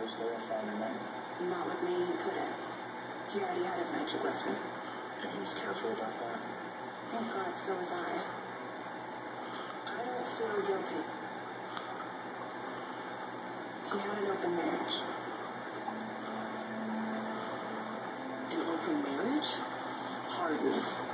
stay up Friday night? Not with me, he couldn't. He already had his nitroglycerin. And he was careful about that? Oh God, so was I. I don't feel guilty. He had an open marriage. An open marriage? Hardly.